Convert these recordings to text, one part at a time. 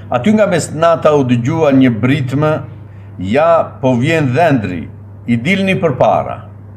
Aty nga mesnata u dëgjua një britmë, ja po vjen dhëndri, i dilni përpara.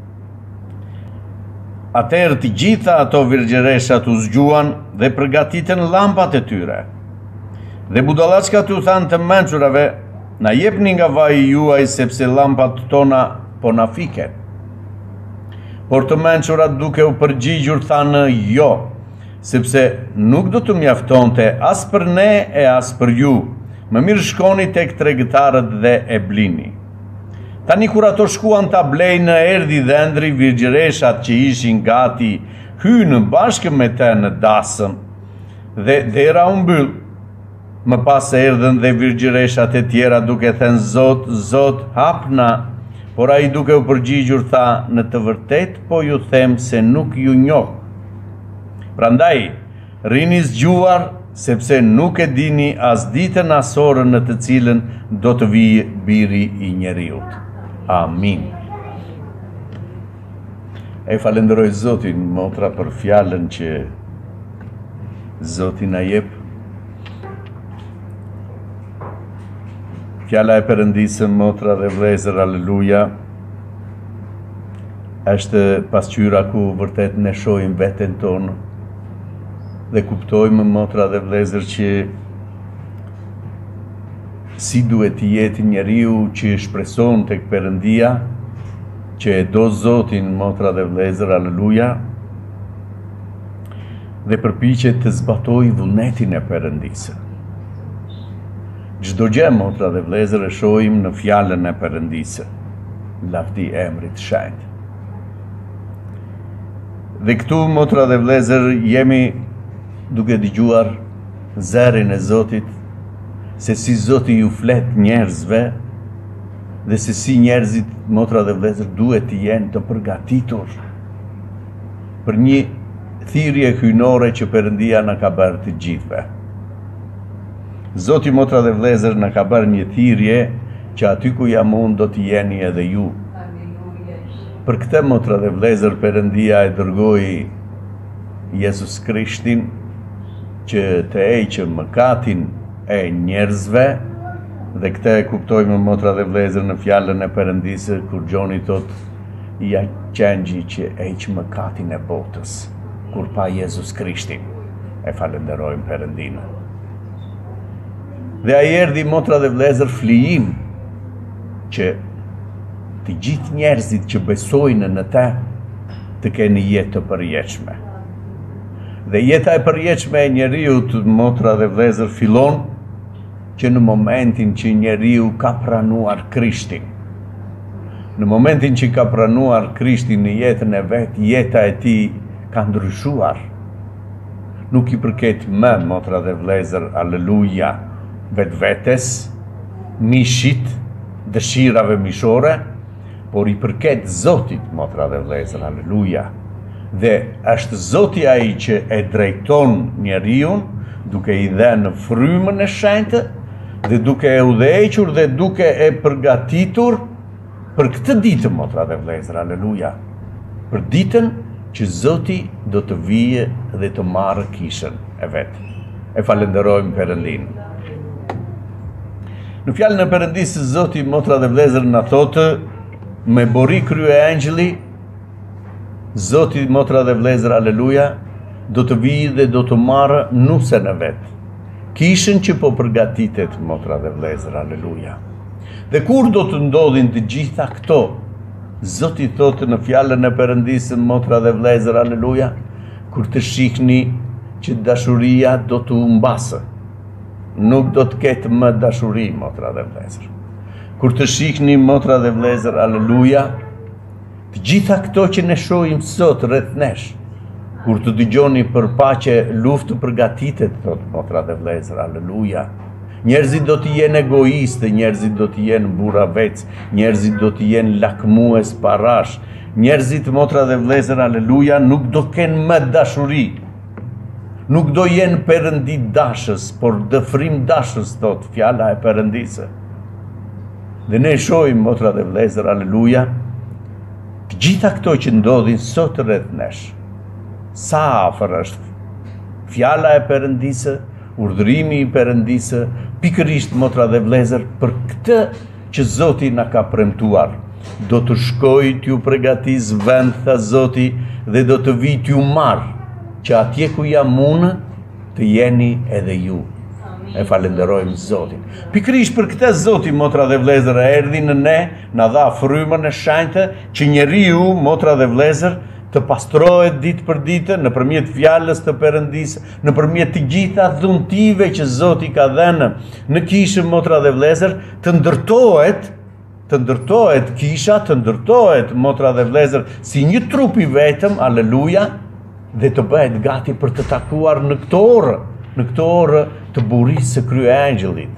Atëherë të gjitha ato virgjereshat u zgjuan dhe përgatitën llampat e tyre. Dhe budallaqkat u thanë të mençurave, na jepni nga vaji juaj sepse llampat tona po na fiken. Por të mençurat duke u përgjigjur thanë jo, sepse nuk do të mjaftonte as për ne e as për ju. Më mirë shkoni tek tregtarët dhe e blini. Tani kur ato shkuan ta blejnë, erdhi dhëndri, virgjereshat që ishin gati hynë bashkë me të në dasëm dhe dera u mbyll. Më pas erdhën dhe virgjereshat e tjera duke thënë Zot, Zot, hapna, por ai duke u përgjigjur tha, në të vërtet po ju them se nuk ju njoh. Prandaj, rini zgjuar, sepse nuk e dini as ditën as orën në të cilën do të vijë Biri i Njeriut. Amin. E falenderoj Zotin, motra, për fjalën që Zoti na jep. Fjala e Perëndisë, motra dhe vëllezër, aleluja, është pasqyra ku vërtet ne shohim veten tonë dhe kuptojmë, motra dhe vëllezër, që si duhet të jetë njeriu që shpreson tek Perëndia, që e do Zotin, motra dhe vëllezër, aleluja, dhe përpiqet të zbatojë vullnetin e Perëndisë. Çdo gjë, motra dhe vëllezër, e shohim në fjalën e Perëndisë, lavdi emrit shenjtë. Dhe këtu, motra dhe vëllezër, jemi duke dëgjuar zërin e Zotit, se si Zoti ju flet njerëzve dhe se si njerëzit, motra dhe vëllezër, duhet të jenë të përgatitur për një thirrje hyjnore që Perëndia na ka bërë të gjithëve. Zoti, motra dhe vëllezër, na ka bërë një thirrje që aty ku jam unë do të jeni edhe ju. Për këtë, motra dhe vëllezër, Perëndia e dërgoi Jezus Krishtin që të heqë mëkatin e njerëzve, dhe këtë e kuptojmë, motra dhe vëllezër, në fjalën e Perëndisë, kur Gjoni thot, ja qengji që heq mëkatin e botës, kur pa Jezus Krishtin. E falenderojmë Perëndinë. Dhe ai erdhi, motra dhe vëllezër, flijim që të gjithë njerëzit që besojnë në të, të kenë jetë të përjetshme. Dhe jeta e përjetshme e njeriut, motra dhe vëllezër, fillon që në momentin që njeriu ka pranuar Krishtin. Në momentin që ka pranuar Krishtin në jetën e vet, jeta e tij ka ndryshuar. Nuk i përket më, motra dhe vëllezër, aleluja, vetvetes, mishit, dëshirave mishore, por i përket Zotit, motra dhe vëllezër, aleluja. Dhe është Zoti ai që e drejton njeriu, duke i dhënë frymën e shenjtë, dhe duke e udhëhequr dhe duke e përgatitur për këtë ditë, motra dhe vëllezër, aleluja. Për ditën që Zoti do të vijë dhe të marrë kishën e vet. E falenderojmë Perëndinë. Në fjalën e Perëndisë, Zoti, motra dhe vëllezër, na thotë, me bori krye angjëlli, Zoti, motra dhe vëllezër, aleluja, do të vijë dhe do të marrë nusën e vet. Kishën që po përgatitet, motra dhe vëllezër, aleluja. Dhe kur do të ndodhin të gjitha këto? Zoti thotë në fjalën e Perëndisë, motra dhe vëllezër, aleluja, kur të shihni që dashuria do të humbasë. Nuk do të ketë më dashuri, motra dhe vëllezër. Kur të shihni, motra dhe vëllezër, aleluja, të gjitha këto që ne shohim sot rreth nesh, kur të dëgjoni për paqe, luftë përgatitet, thot motra dhe vëllezër, aleluja. Njerëzit do të jenë egoistë, njerëzit do të jenë burra vec, njerëzit do të jenë lakmues parash. Njerëzit, motra dhe vëllezër, aleluja, nuk do kenë më dashuri. Nuk do jenë perëndi dashës, por dëfrim dashës, thot fjala e Perëndisë. Dhe ne shohim, motra dhe vëllezër, aleluja, të gjitha këto që ndodhin sot rreth nesh. Sa afër është fjala e Perëndisë, urdhërimi i Perëndisë, pikërisht motra dhe vëllezër, për këtë që Zoti na ka premtuar. Do të shkoj t'ju përgatis vend, tha Zoti, dhe do të vi t'ju marr, që atje ku jam unë, të jeni edhe ju. E falenderojmë Zotin. Pikërisht për këtë Zoti, motra dhe vëllezër, erdhi në ne, na dha frymën e shenjtë që njeriu, motra dhe vëllezër, të pastrohet ditë për ditë nëpërmjet fjalës të Perëndisë, nëpërmjet të gjitha dhuntive që Zoti ka dhënë në kishën, motra dhe vëllezër, të ndërtohet kisha, të ndërtohet, motra dhe vëllezër, si një trup i vetëm, aleluja, dhe të bëhet gati për të takuar në këtë orë të burisë së kryeangjëllit.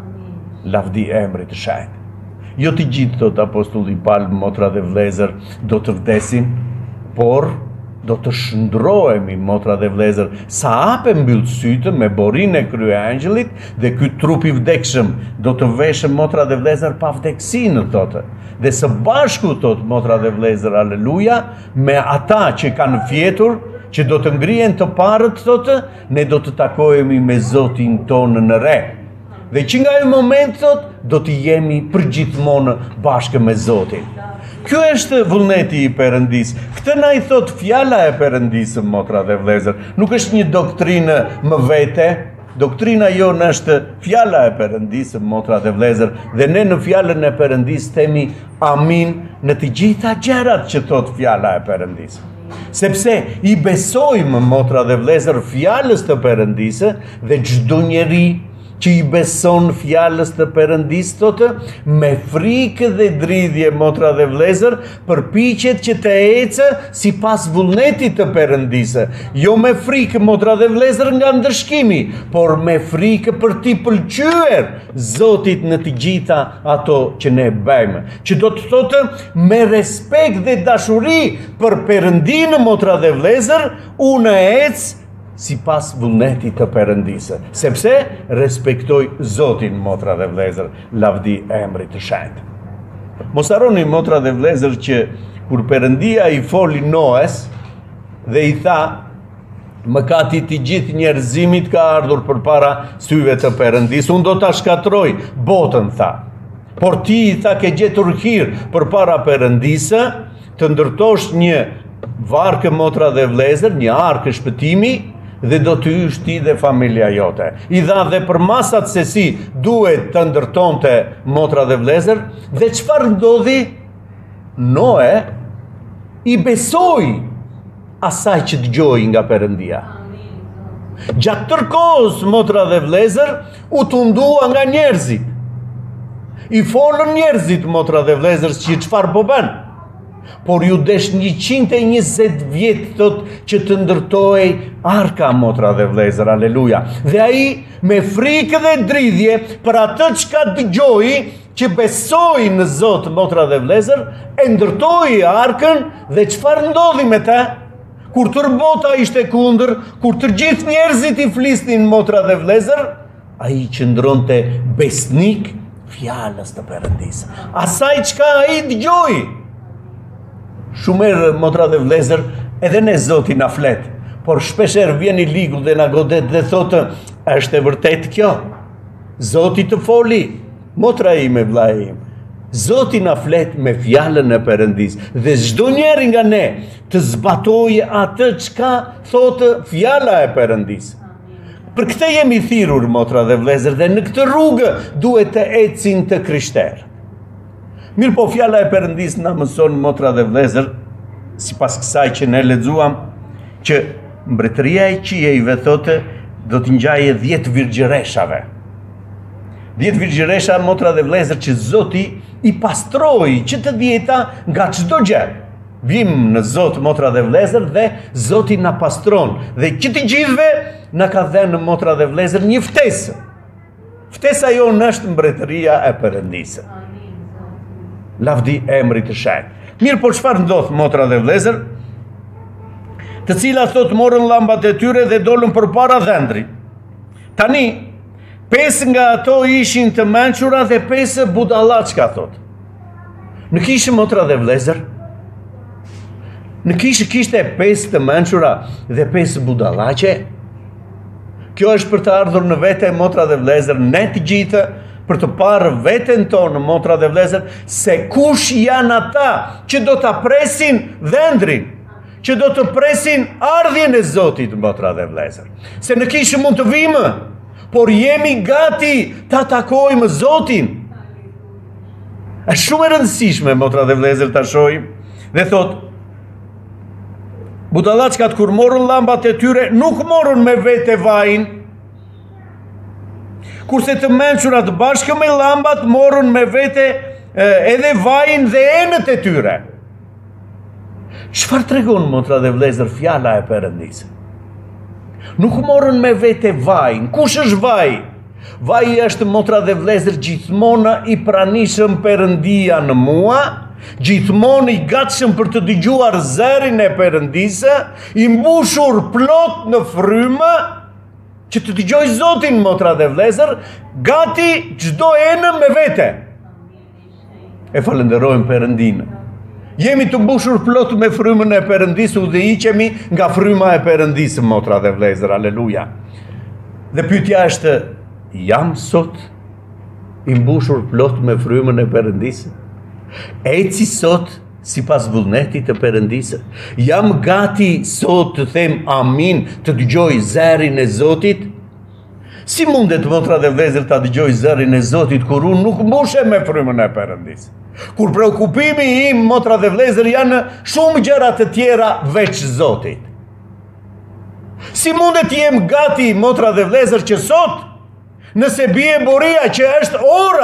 Lavdi emrit të shenjtë. Jo të gjithë, thot apostulli Paul, motra dhe vëllezër, do të vdesin, por do të shndrohemi, motra dhe vëllezër, sa hape mbyll sytë me borinë e kryeangjëllit, dhe ky trup i vdekshëm do të veshë, motra dhe vëllezër, pa vdeksinë, thotë. Dhe së bashku, thot, motra dhe vëllezër, aleluja, me ata që kanë fjetur, që do të ngrihen të parët, thotë, ne do të takohemi me Zotin tonë në re. Dhe që nga ai moment, thot, do të jemi përgjithmonë bashkë me Zotin. Kjo është vullneti i Perëndisë. Këtë na i thot fjala e Perëndisë, motra dhe vëllezër. Nuk është një doktrinë më vete. Doktrina jonë është fjala e Perëndisë, motra dhe vëllezër, dhe ne në fjalën e Perëndisë themi amin në të gjitha gjërat që thot fjala e Perëndisë. Sepse i besojmë, motra dhe vëllezër, fjalës të Perëndisë, dhe çdo njeri që i beson fjalës të Perëndisë, thotë, me frikë dhe dridhje, motra dhe vëllezër, përpiqet që të ecë sipas vullnetit të Perëndisë. Jo me frikë, motra dhe vëllezër, nga ndërshkimi, por me frikë për t'i pëlqyer Zotit në të gjitha ato që ne bëjmë. Që do të thotë me respekt dhe dashuri për Perëndinë, motra dhe vëllezër, unë ec si pas vullnetit të Perëndisë, sepse respektoj Zotin, motra dhe vëllezër, lavdi emrit të shenjtë. Mos harroni, motra dhe vëllezër, që kur Perëndia i foli Noes dhe i tha, mëkati i gjithë njerëzimit ka ardhur përpara syve të Perëndisë, unë do ta shkatroj botën, tha. Por ti, i tha, ke gjetur hir përpara Perëndisë, të ndërtosh një varkë, motra dhe vëllezër, një arkë shpëtimi, dhe do të hysh ti dhe familja jote. I dha dhe për masat se si duhet të ndërtonte, motra dhe vëllezër, dhe çfarë ndodhi? Noe i besoi asaj që dëgjoi nga Perëndia. Gjatë tërë kohës, motra dhe vëllezër, u tundua nga njerëzit. I folën njerëzit, motra dhe vëllezër, që çfarë po bën. Por ju desh 120 vjet, thot, që të ndërtohej arka, motra dhe vëllezër, aleluja. Dhe ai me frikë dhe dridhje për atë çka dëgjoi, që besoi në Zot, motra dhe vëllezër, e ndërtoi arkën, dhe çfarë ndodhi me të? Kur tërë bota ishte kundër, kur të gjithë njerëzit i flisnin, motra dhe vëllezër, ai qëndronte besnik fjalës të Perëndisë. Asaj çka ai dëgjoi. Shumer, motra dhe vëllezër, edhe ne Zoti na flet, por shpesher vjen i ligu dhe na godet dhe thotë, është e vërtet kjo? Zoti të foli, motra ime, vlla im. Zoti na flet me fjalën e Perëndisë, dhe çdo njeri nga ne të zbatojë atë çka thotë fjala e Perëndisë. Për këtë jemi thirrur, motra dhe vëllezër, dhe në këtë rrugë duhet të ecin të krishterë. Mirë po, fjala e Perëndisë na mëson, motra dhe vëllezër, sipas kësaj që ne lexuam, që mbretëria e qiejve, thotë, do të ngjajë 10 virgjëreshave. 10 virgjëresha, motra dhe vëllezër, që Zoti i pastroi që të 10-ta nga çdo gjë. Vim në Zot, motra dhe vëllezër, dhe Zoti na pastron. Dhe që të gjithëve na ka dhënë, motra dhe vëllezër, një ftesë. Ftesa jonë është mbretëria e Perëndisë. Lavdi emrit të shenjtë. Mirë, por çfarë ndodh, motra dhe vëllezër? Të cilat, thot, morën llambat e tyre dhe dolën përpara dhëndrit. Tani, 5 nga ato ishin të mençura dhe 5 budallaçka, thot. Në kishë, motra dhe vëllezër, në kishte 5 të mençura dhe 5 budallaqe. Kjo është për të ardhur në vete, motra dhe vlezër, ne të gjithë, për të parë veten tonë, motra dhe vlezër, se kush janë ata që do të presin dhëndrin, që do të presin ardhjen e Zotit, motra dhe vlezër. Se në kishë mund të vimë, por jemi gati të takojmë Zotin. Është shumë e rëndësishme, motra dhe vlezër, të shojmë, dhe thot, budallaqkat kur morën lambat e tyre, nuk morën me vete vajin, kurse të mençurat bashkë me lambat morën me vete edhe vajin dhe enët e tyre. Çfarë tregon, motra dhe vlezër, fjala e Perëndisë? Nuk morën me vete vajin. Kush është vaji? Vaji është, motra dhe vlezër, gjithmonë i pranishëm Perëndia në mua, gjithmonë i gatshëm për të dëgjuar zërin e Perëndisë, i mbushur plot në frymë, që të dëgjoj Zotin, motra dhe vlezër, gati çdo enë me vete. E falenderojmë Perëndinë. Jemi të mbushur plot me frymën e Perëndisë, udhëhiqemi nga fryma e Perëndisë, motra dhe vlezër, aleluja. Dhe pyetja është, jam sot i mbushur plot me frymën e Perëndisë? Eci sot sipas vullnetit të Perëndisë? Jam gati sot të them amin, të dëgjoj zërin e Zotit? Si mundet, motra dhe vlezër, ta dëgjoj zërin e Zotit kur unë nuk mbushem me frymën e Perëndisë? Kur preokupimi im, motra dhe vlezër, janë shumë gjëra të tjera veç Zotit. Si mundet jem gati, motra dhe vlezër, që sot, nëse bie buria që është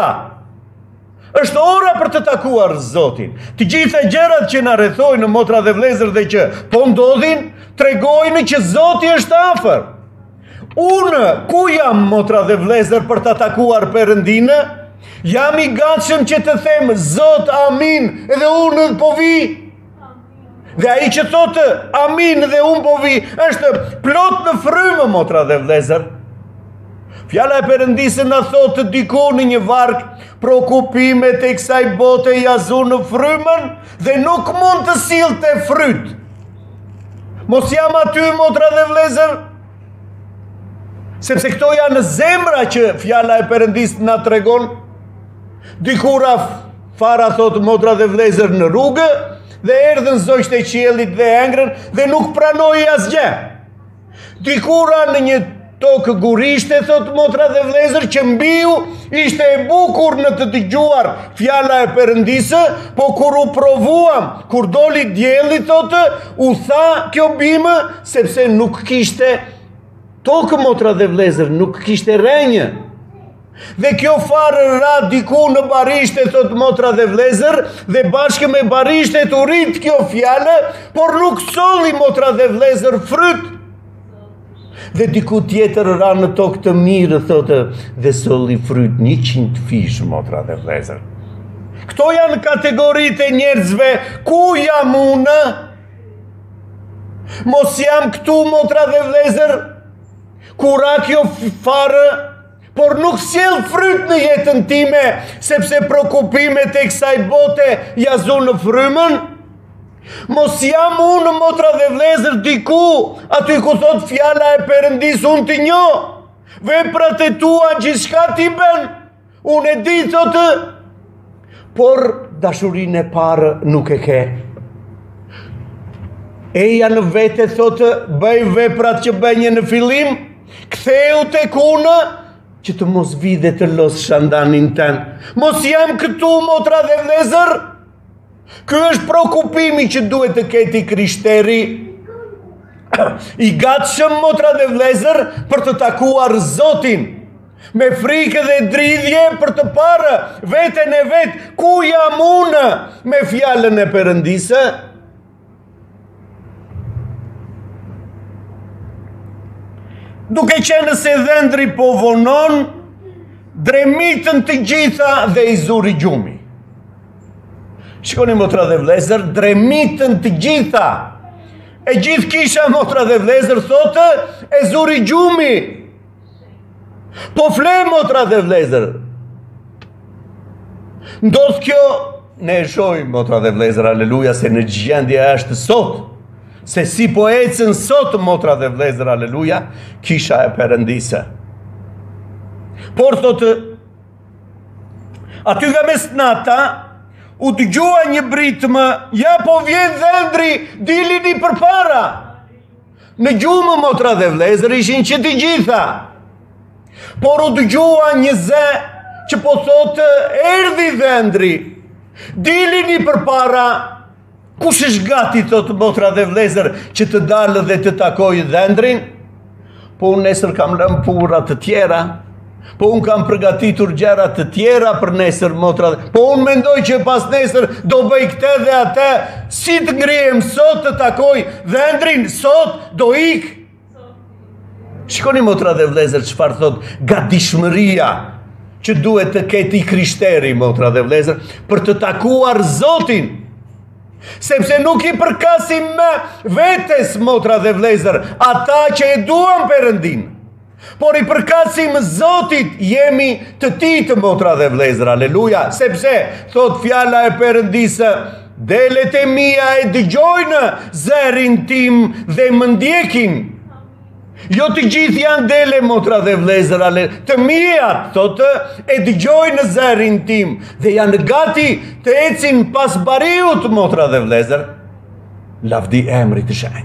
ora për të takuar Zotin. Të gjitha gjërat që na rrethojnë, motra dhe vlezër, dhe që po ndodhin, tregojnë që Zoti është afër. Unë ku jam, motra dhe vlezër, për të takuar Perëndinë? Jam i gatshëm që të them Zot amin dhe unë po vi. Dhe ai që thotë amin dhe unë po vi është plot në frymë, motra dhe vlezër. Fjala e Perëndisë na thotë diku në një varg, prekupimet e kësaj bote jazu në frymën dhe nuk mund të sillte fryt. Mos jam aty, motra dhe vlezër, sepse këto janë zemra që fjala e Perëndisë na tregon. Dikura fara, thot, motra dhe vlezër, në rrugë, dhe erdhën zogjtë e qiellit dhe ëngrën dhe nuk pranoi asgjë. Dikura në një tokë gurishte, thot, motra dhe vlezër, që mbiu ishte e bukur në të dëgjuar fjala e Perëndisë, po kur u provuam, kur doli dielli, thot, u tha kjo bimë, sepse nuk kishte tokë, motra dhe vlezër, nuk kishte rrenjë. Dhe kjo farë ra diku në barishte, thot, motra dhe vlezër, dhe bashkë me barishtet u rit kjo fjale, por nuk solli, motra dhe vlezër, fryt. Dhe diku tjetër ra në tokë të mirë, thotë, dhe solli fryt 100 fish, motra dhe vlezër. Këto janë kategoritë e njerëzve. Ku jam unë? Mos jam këtu, motra dhe vlezër, ku ra kjo farë, por nuk sjell fryt në jetën time, sepse prekupimet e kësaj bote jazu në frymën? Mos jam unë, motra dhe vlezër, diku, aty ku thot fjala e Perëndisë, unë të njoh, veprat e tua gjithçka ti bën, unë e di, thotë, por dashurinë e parë nuk e ke. Eja në vete, thotë, bëj veprat që bënje në fillim, ktheu tek unë, që të mos vi dhe të los shandanin tënë. Mos jam këtu, motra dhe vlezër. Ky është prokupimi që duhet të keti krishteri, i gatshëm, motra dhe vlezër, për të takuar Zotin, me frikë dhe dridhje, për të parë veten e vet, ku jam unë, me fjalën e Perëndisë. Duke qenë se dhëndri po vonon, dremitën të gjitha dhe i zuri gjumi. Shikoni, motra dhe vlezër, dremitën të gjitha. E gjithë kisha, motra dhe vlezër, thotë, e zuri gjumi. Po fle, motra dhe vlezër. Ndodh kjo, ne e shohim, motra dhe vlezër, aleluja, se në gjendje është sot. Se si po ecën sot motra dhe vlezër, aleluja, kisha e Perëndisë. Por thotë, aty nga mesnata, u dëgjua një britmë, ja po vjen dhëndri, dilini përpara. Në gjumë motra dhe vlezër ishin që të gjitha. Por u dëgjua një zë që po thotë, erdhi dhëndri, dilini përpara. Kush është gati, thotë motra dhe vlezër, që të dalë dhe të takojë dhëndrin? Po unë nesër kam lënë pura të tjera. Po unë kam përgatitur gjëra të tjera për nesër, motra. Po unë mendoj që pas nesër do bëj këtë dhe atë. Si të ngrihem sot të takoj dhëndrin, sot do ik. Shikoni motra dhe vlezër çfarë thot gatishmëria që duhet të ketë i krishteri, motra dhe vlezër, për të takuar Zotin. Sepse nuk i përkasim me vetes, motra dhe vlezër, ata që e duan Perëndin. Por i përkasim Zotit, jemi të tij, motra dhe vlezër, aleluja, sepse thot fjala e Perëndisë, delet e mia e dëgjojnë zërin tim dhe më ndjekin. Jo të gjithë janë dele, motra dhe vlezër, të mijat, thotë, e dëgjojnë zërin tim dhe janë gati të ecin pas bariut, motra dhe vlezër. Lavdi emrit të shenjtë.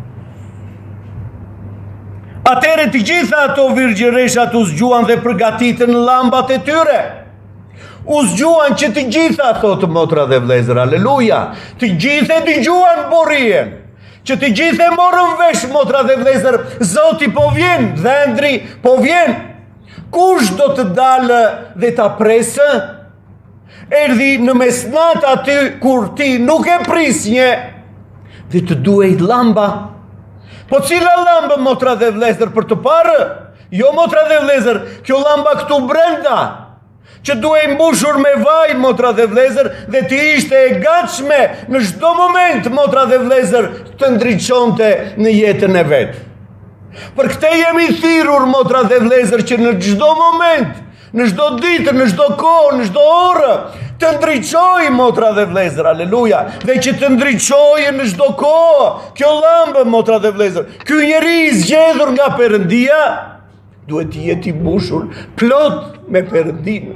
Atere të gjitha ato virgjëreshat u zgjuan dhe përgatitën llambat e tyre. U zgjuan që të gjitha, thotë motra dhe vlezër, aleluja, të gjithë e dëgjuan borien, që të gjithë e morën vesh, motra dhe vlezër, Zoti po vjen, dhëndri po vjen. Kush do të dalë dhe ta presë? Erdhi në mesnat aty kur ti nuk e prisnje dhe të duhej llamba. Po cila llambë, motra dhe vlezër, për të parë? Jo, motra dhe vlezër, kjo llamba këtu brenda, që duhej mbushur me vaj, motra dhe vlezër, dhe të ishte e gatshme në çdo moment, motra dhe vlezër, të ndriçonte në jetën e vet. Për këtë jemi thirrur, motra dhe vlezër, që në çdo moment, në çdo ditë, në çdo kohë, në çdo orë, të ndriçoj, motra dhe vlezër, aleluja, dhe që të ndriçoj në çdo kohë, kjo llambë, motra dhe vlezër, ky njeri i zgjedhur nga Perëndia, duhet të jetë i mbushur plot me Perëndinë.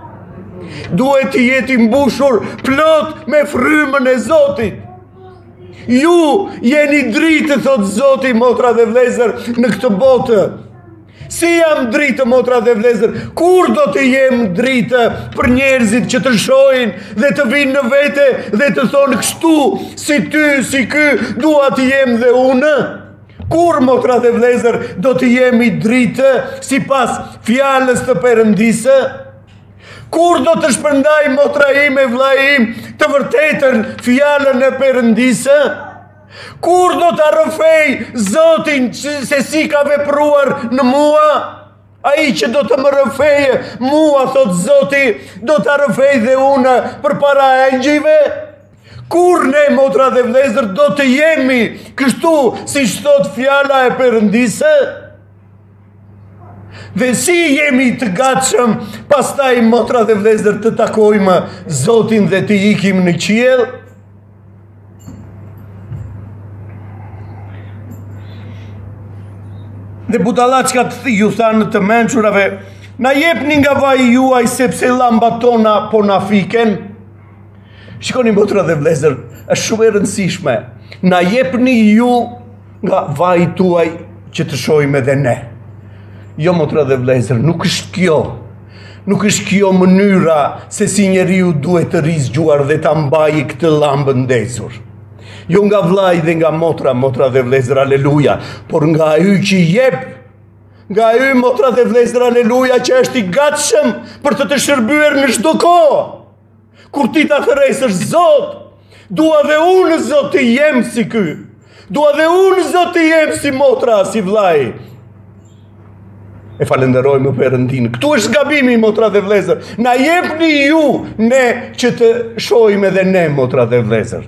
Duhet të jetë i mbushur plot me frymën e Zotit. Ju jeni dritë, thot Zoti, motra dhe vlezër, në këtë botë. Si jam dritë, motra dhe vlezër, kur do të jem dritë për njerëzit që të shohin dhe të vinë në vete dhe të thonë kështu, si ty, si ky, dua të jem dhe unë? Kur, motra dhe vlezër, do të jemi dritë si pas fjalës të Perëndisë? Kur do të shpërndaj, motra ime, vlla im, të vërtetën fjalën e Perëndisë? Kur do të rrëfej Zotin se si ka vepruar në mua? Ai që do të më rrëfeje mua, thot Zoti, do të rrëfej dhe unë përpara engjëjve? Kur ne, motra dhe vlezër, do të jemi kështu si thot fjala e Perëndisë? Dhe si jemi të gatshëm pastaj, motra dhe vlezër, të takojmë Zotin dhe të ikim në qiell? Dhe budallaqkat ju thanë të mençurave, na jepni nga vaji juaj sepse llambat tona po na fiken. Shikoni, motra dhe vlezër, është shumë e rëndësishme. Na jepni ju nga vaji tuaj që të shohim edhe ne. Jo, motra dhe vlezër, nuk është kjo. Nuk është kjo mënyra se si njeriu duhet të rizgjuar dhe ta mbajë këtë llambë ndezur. Jo nga vllai dhe nga motra, motra dhe vlezër, aleluja, por nga ai që jep, nga ai, motra dhe vlezër, aleluja, që është i gatshëm për të shërbyer në çdo kohë. Kur ti ta thërresësh, Zot, dua dhe unë, Zot, të jem si ky. Dua dhe unë, Zot, të jem si motra, si vllai. E falenderojmë Perëndin. Këtu është gabimi, motra dhe vlezër. Na jepni ju ne që të shohim edhe ne, motra dhe vlezër.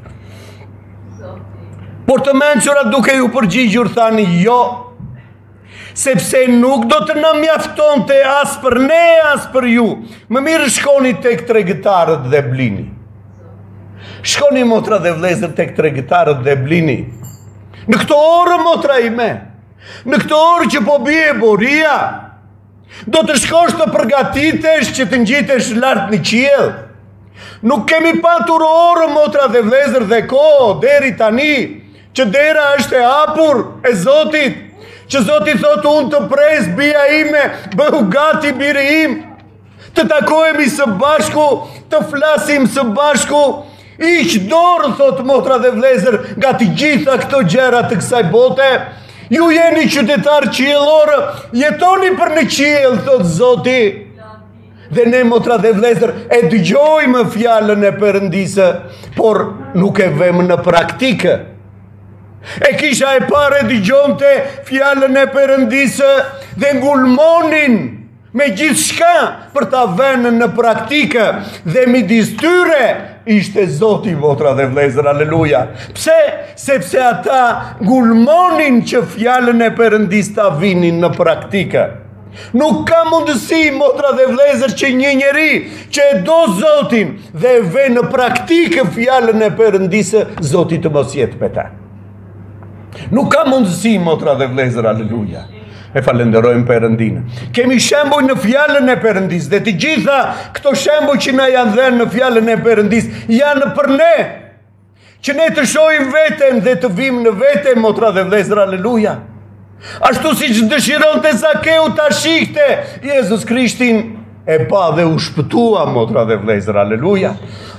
Por të mençurat duke ju përgjigjur thani jo, sepse nuk do të na mjaftonte as për ne, as për ju. Më mirë shkoni tek tregëtarët dhe blini. Shkoni, motra dhe vlezër, tek tregëtarët dhe blini. Në këto orë, motra ime, në këto orë që po bie boria, do të shkosh të përgatitesh që të ngjitesh lart në qiell. Nuk kemi patur orë, motra dhe vëllezër, dhe kohë deri tani, që dera është e hapur e Zotit, që Zoti thotë unë të pres bija ime, bëhu gati biri im, të takohemi së bashku, të flasim së bashku, iq dorë, thotë motra dhe vëllezër, nga të gjitha këto gjëra të kësaj bote. Ju jeni qytetar qiellor, jetoni për në qiell, thotë Zoti. Dhe ne, motra dhe vëllezër, e dëgjojmë fjalën e Perëndisë, por nuk e vëmë në praktikë. E kisha e parë dëgjonte fjalën e Perëndisë dhe ngulmonin me gjithë shka për ta vënë në praktikë, dhe midis tyre ishte Zoti, motra dhe vëllezër, aleluja. Pse? Sepse ata ngulmonin që fjalën e Perëndisë ta vinin në praktikë. Nuk ka mundësi, motra dhe vëllezër, që një njeri që e do Zotin dhe e vë në praktikë fjalën e Perëndisë, Zoti të mos jetë me ta. Nuk ka mundësi, motra dhe vëllezër, aleluja. E falenderojmë Perëndinë. Kemi shembuj në fjalën e Perëndisë, dhe të gjitha këto shembuj që na janë dhënë në fjalën e Perëndisë janë për ne, që ne të shohim veten dhe të vim në veten, motra dhe vëllezër, aleluja. Ashtu si që dëshironte Zakeu ta shihte Jezus Krishtin, e pa dhe u shpëtua, motra dhe vëllezër, aleluja.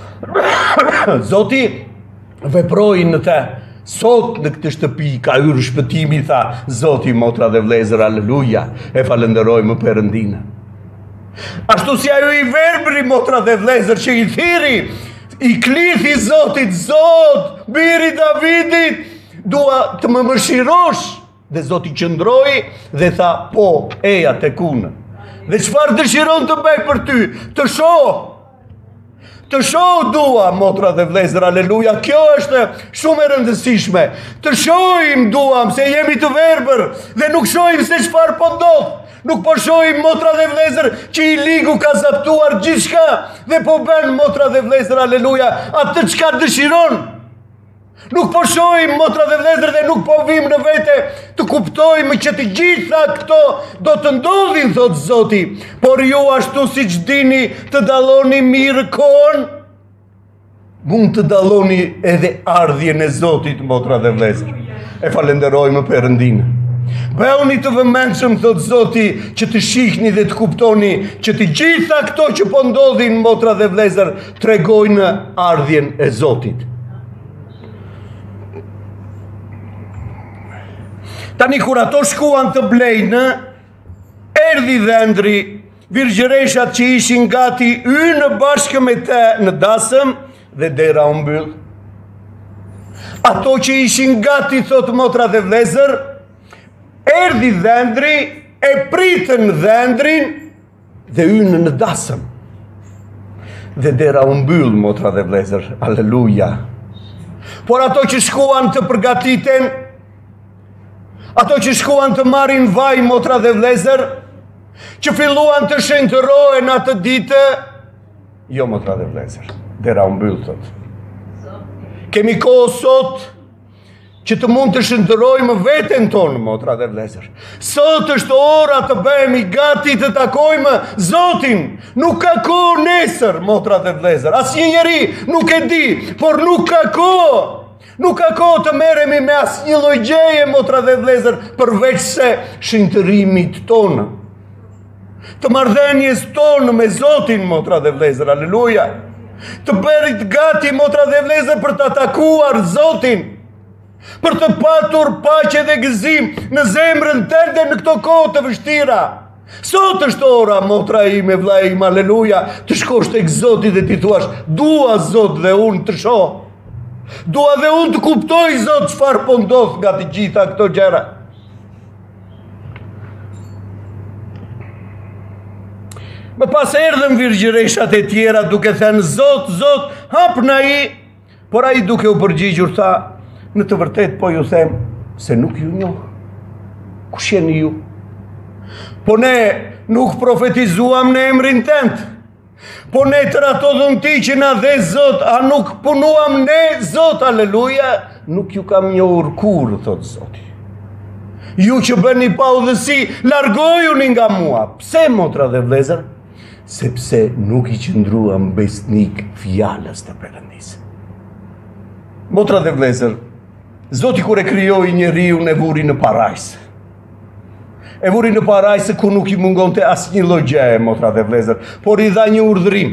Zoti veproi në të. Sot në këtë shtëpi ka hyrë shpëtimi, tha Zoti, motra dhe vëllezër, aleluja. E falenderojmë Perëndinë. Ashtu si ajo i verbri, motra dhe vëllezër, që i thiri, i klithi Zotit, Zot, biri Davidit, dua të më mëshirosh. Dhe Zoti qëndroi dhe tha, po, eja tek unë. Dhe çfarë dëshiron të bëj për ty? Të shoh. Të shoh dua, motra dhe vëllezër, aleluja. Kjo është shumë e rëndësishme. Të shohim duam se jemi të verbër dhe nuk shohim se çfarë po ndodh. Nuk po shohim, motra dhe vëllezër, që i ligu ka zaptuar gjithçka dhe po bën, motra dhe vëllezër, aleluja, atë çka dëshiron. Nuk po shohim, motra dhe vëllezër, dhe nuk po vim në vete të kuptojmë që të gjitha këto do të ndodhin, thot Zoti. Por ju, ashtu siç dini të dalloni mirë kohën, mund të dalloni edhe ardhjen e Zotit, motra dhe vëllezër. E falenderojmë Perëndinë. Bëhuni të vëmendshëm, thot Zoti, që të shihni dhe të kuptoni që të gjitha këto që po ndodhin, motra dhe vëllezër, tregojnë ardhjen e Zotit. Tani kur ato shkuan të blejnë, erdhi dhëndri, virgjëreshat që ishin gati ynë bashkë me të në dasëm dhe dera u mbyll. Ato që ishin gati, thot motra dhe vëllezër, erdhi dhëndri, e pritën dhëndrin dhe ynë në dasëm. Dhe dera u mbyll, motra dhe vëllezër, aleluja. Por ato që shkuan të përgatiten, ato që shkuan të marrin vaj, motra dhe vëllezër, që filluan të shenjtërohen atë ditë, jo, motra dhe vëllezër, dera u mbyll, thot. Kemi kohë sot që të mund të shenjtërojmë veten tonë, motra dhe vëllezër. Sot është ora të bëhemi gati të takojmë Zotin. Nuk ka kohë nesër, motra dhe vëllezër. Asnjë njeri nuk e di, por nuk ka kohë. Nuk ka kohë të merremi me asnjë lloj gjëje, motra dhe vëllezër, përveç se shenjtërimit tonë, të marrëdhënies tonë me Zotin, motra dhe vëllezër, aleluja. Të bërit gati, motra dhe vëllezër, për të takuar Zotin, për të patur paqe dhe gëzim në zemrën tënde në këto kohë të vështira. Sot është ora, motra ime, vlla im, aleluja, të shkosh tek Zoti dhe ti thuash, dua Zot dhe unë të shoh. Dua dhe unë të kuptoj, Zot, çfarë po ndodh nga të gjitha këto gjëra. Më pas erdhën virgjëreshat e tjera duke thënë, Zot, Zot, hap na i, por ai duke u përgjigjur tha, në të vërtet po ju them se nuk ju njoh. Kush jeni ju? Po ne nuk profetizuam në emrin tënd. Po ne trato dhëmti që na dhe Zot, a nuk punuam ne Zot, aleluja? Nuk ju kam njohur kur, thot Zoti. Ju që bëni pa udhësi, largojuni nga mua. Pse, motra dhe vlezër? Sepse nuk i qëndruam besnik fjalës të Perëndisë. Motra dhe vlezër, Zoti kur e krijoi njeriu e vuri në parajs. E vuri në parajs ku nuk i mungonte asnjë lloj gjëje, motra dhe vlezër, por i dha një urdhërim.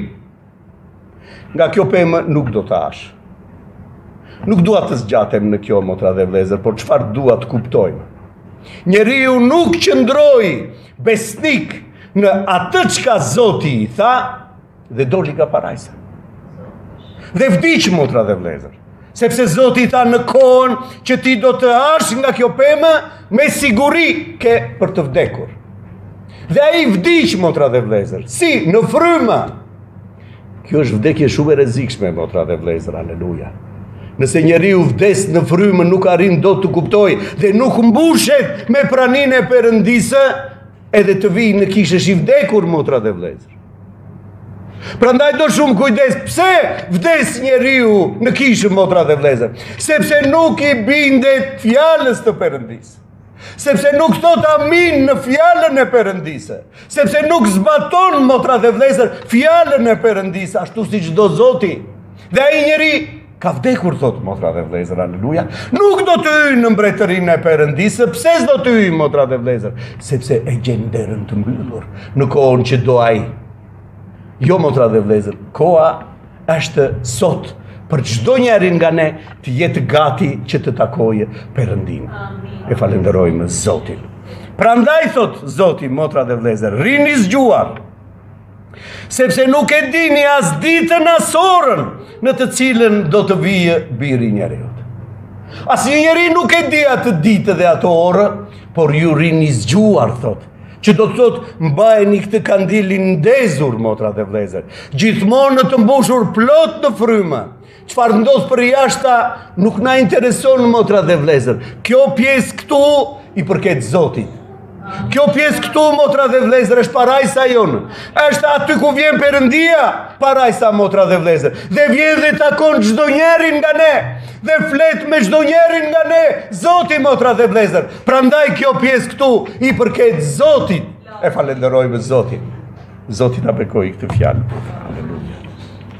Nga kjo pemë nuk do të hash. Nuk dua të zgjatem në kjo, motra dhe vlezër, por çfarë dua të kuptojmë? Njeriu nuk qëndroi besnik në atë çka Zoti i tha dhe doli nga parajsa. Dhe vdiq, motra dhe vlezër. Sepse Zoti i tha në kohën që ti do të hash nga kjo pemë, me siguri ke për të vdekur. Dhe ai vdiq, motra dhe vlezër. Si? Në frymë. Kjo është vdekje shumë e rrezikshme, motra dhe vlezër, aleluja. Nëse njeriu vdes në frymë, nuk arrin dot të kuptojë dhe nuk mbushet me praninë e Perëndisë, edhe të vijë në kishësh i vdekur, motra dhe vlezër. Prandaj do shumë kujdes. Pse vdes njeriu në kishë, motra dhe vlezër? Sepse nuk i bindet fjalës të Perëndisë. Sepse nuk thot amin në fjalën e Perëndisë. Sepse nuk zbaton, motra dhe vlezër, fjalën e Perëndisë ashtu siç do Zoti. Dhe ai njeri ka vdekur, thot, motra dhe vlezër, aleluja. Nuk do të hyjë në mbretërinë e Perëndisë. Pse s'do të hyjë, motra dhe vlezër? Sepse e gjen derën të mbyllur në kohën që do ai. Jo, motra dhe vlezër, koha është sot për çdo njerin nga ne të jetë gati që të takojë Perëndin. E falenderojmë Zotin. Prandaj, thot Zoti, motra dhe vlezër, rini zgjuar, sepse nuk e dini as ditën as orën në të cilën do të vijë biri i njeriut. Asnjë njeri nuk e di atë ditë dhe atë orë, por ju rini zgjuar, thot. Që do të thot, mbajeni këtë kandilin ndezur, motra dhe vlezër. Gjithmonë të mbushur plot në frymë. Çfarë ndodh për jashta nuk na intereson, motra dhe vlezër. Kjo pjesë këtu i përket Zotit. Kjo pjesë këtu, motra dhe vlezër, është parajsa jonë. Është aty ku vjen Perëndia, parajsa, motra dhe vlezër. Dhe vjen dhe takon çdo njerin nga ne. Dhe flet me çdo njerin nga ne, Zoti, motra dhe vlezër. Prandaj kjo pjesë këtu i përket Zotit. E falenderojmë Zotin. Zoti na bekoi këtë fjalë.